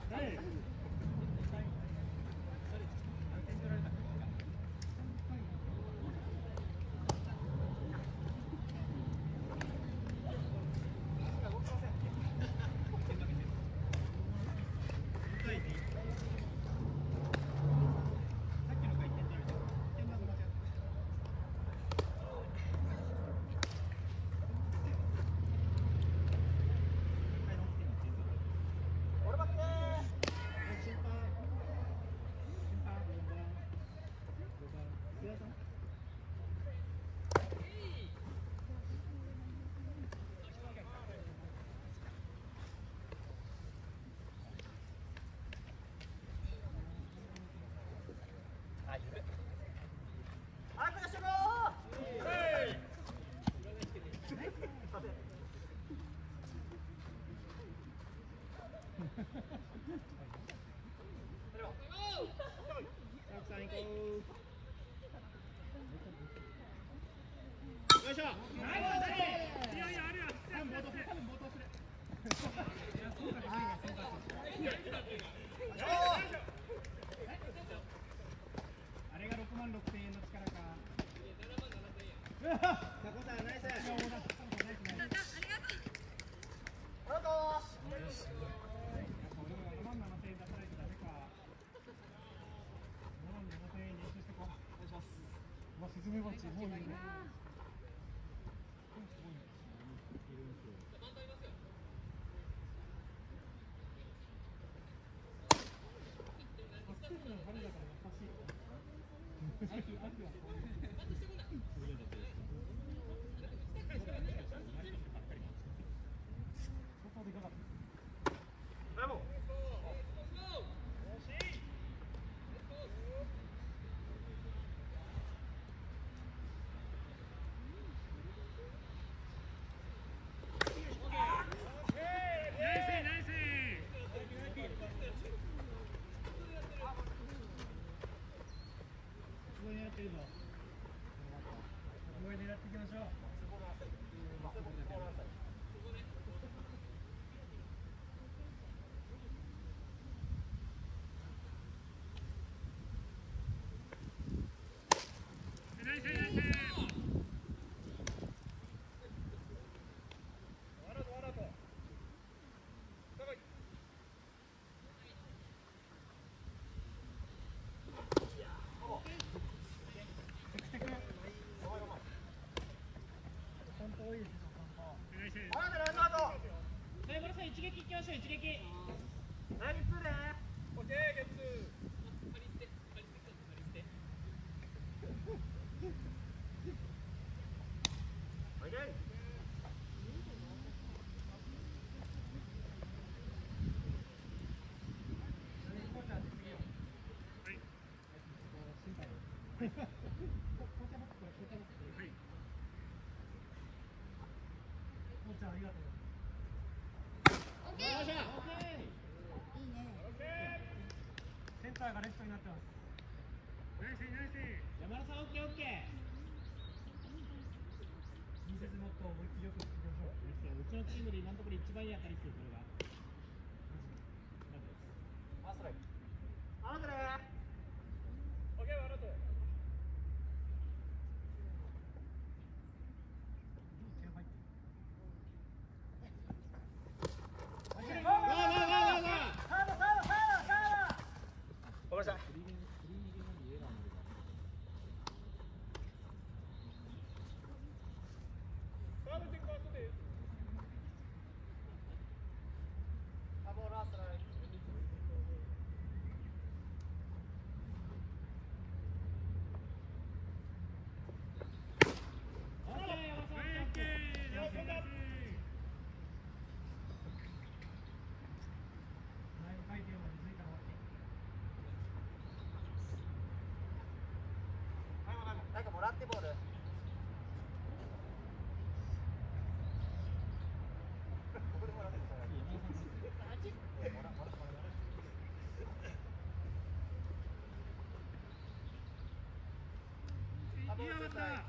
よいしょ。あれが6万6千円の力か。タコさんナイス。ありがとう。5万7千円出さないとダメか。5万7千円練習してこう。お願いします。うわ、スズメバチもういいね。一撃いきましょう、一撃。何つで。オッケー、ゲッツー。センターがレフトになってます。ナイスナイス。山田さん、オッケーオッケー。近接もっと思いっきりよく振ってみましょう。うちのチームで今のところ一番いい当たりですよ、これが。あ、ストライク。あなたね。オッケー、あなた。なんかもらってボール。ここでもらってるから。いいよ、また。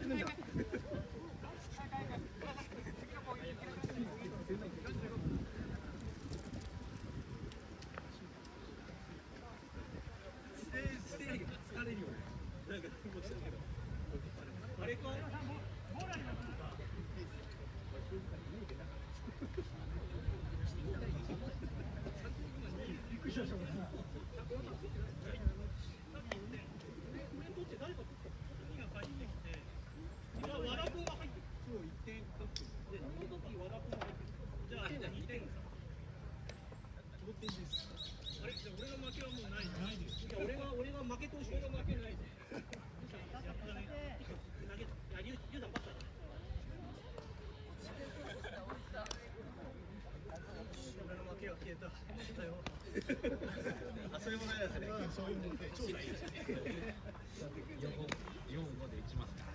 あ、それもないですね。そういうもんで超大事ですね。4までいきますか。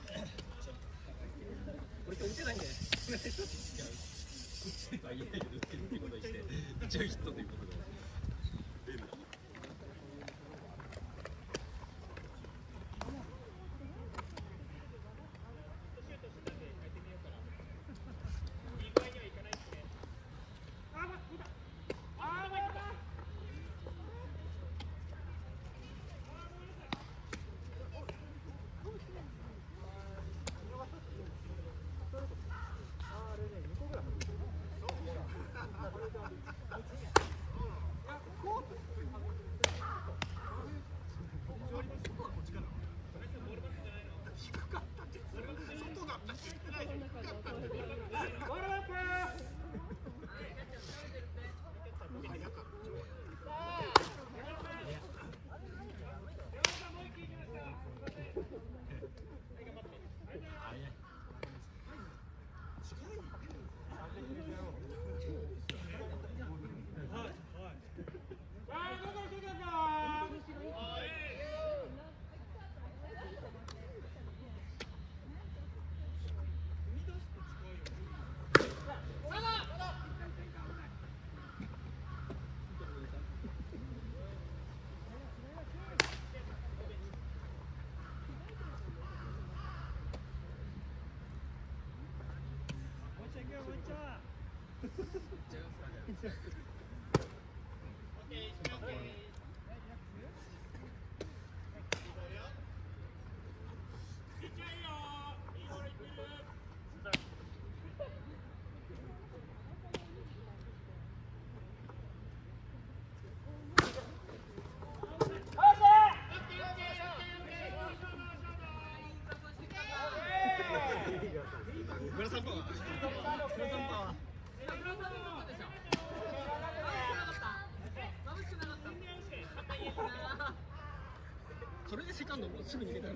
これ打てないんで。打てないけど打ってるってことにして、一応ヒットということで。それでセカンドもすぐ逃げたの。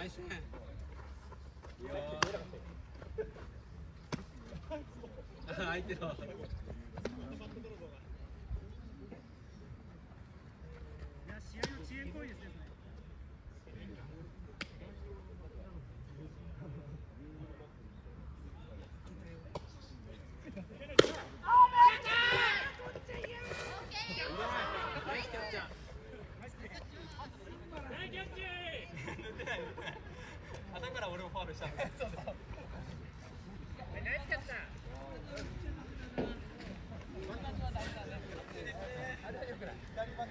ナイスね。相手の。いや、試合の遅延行為ですね。だから俺もファウルしたんだ。そう